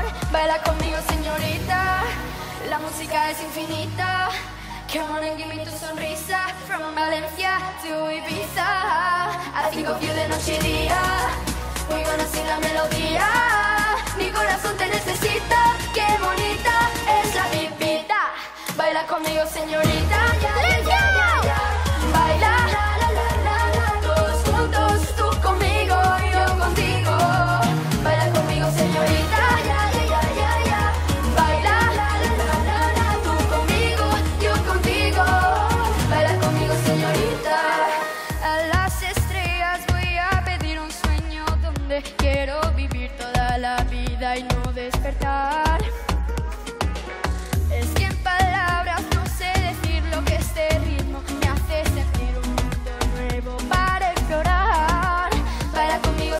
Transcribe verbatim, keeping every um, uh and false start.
Baila conmigo, señorita. La música es infinita. Come on and give me tu sonrisa. From Valencia to Ibiza, I think of you de noche y día. Muy buena sin la melodía. Mi corazón te necesita. Qué bonita es la pipita. Baila conmigo, señorita. Let's go. Baila. Todos juntos, tú conmigo, yo contigo. Baila conmigo, señorita. Baila. Tú conmigo, yo contigo. Baila conmigo, señorita. A las estrellas voy a pedir un sueño donde quiero vivir toda la vida y no despertar.